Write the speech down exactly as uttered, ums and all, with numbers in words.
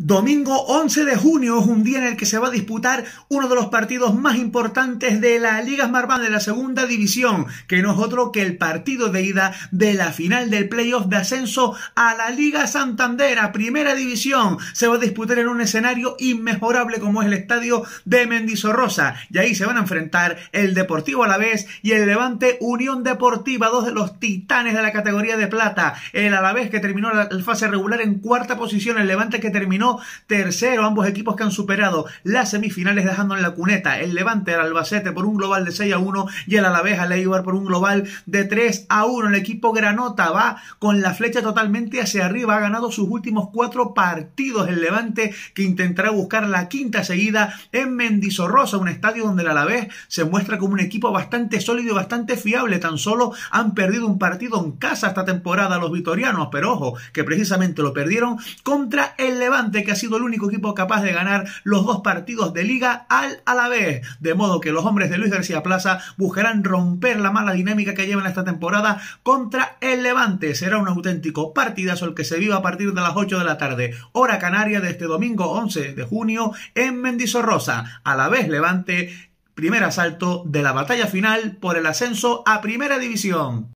Domingo once de junio es un día en el que se va a disputar uno de los partidos más importantes de la Liga Smartbank de la segunda división, que no es otro que el partido de ida de la final del playoff de ascenso a la Liga Santander, a primera división. Se va a disputar en un escenario inmejorable como es el estadio de Mendizorroza, y ahí se van a enfrentar el Deportivo Alavés y el Levante Unión Deportiva, dos de los titanes de la categoría de plata. El Alavés, que terminó la fase regular en cuarta posición, el Levante, que terminó tercero, ambos equipos que han superado las semifinales dejando en la cuneta el Levante al Albacete por un global de seis a uno y el Alavés al Eibar por un global de tres a uno. El equipo granota va con la flecha totalmente hacia arriba, ha ganado sus últimos cuatro partidos. El Levante, que intentará buscar la quinta seguida en Mendizorroza, un estadio donde el Alavés se muestra como un equipo bastante sólido y bastante fiable. Tan solo han perdido un partido en casa esta temporada los vitorianos, pero ojo, que precisamente lo perdieron contra el Levante, que ha sido el único equipo capaz de ganar los dos partidos de liga al Alavés. De modo que los hombres de Luis García Plaza buscarán romper la mala dinámica que llevan esta temporada contra el Levante. Será un auténtico partidazo el que se viva a partir de las ocho de la tarde, hora canaria, de este domingo once de junio en Mendizorroza. Alavés Levante, primer asalto de la batalla final por el ascenso a primera división.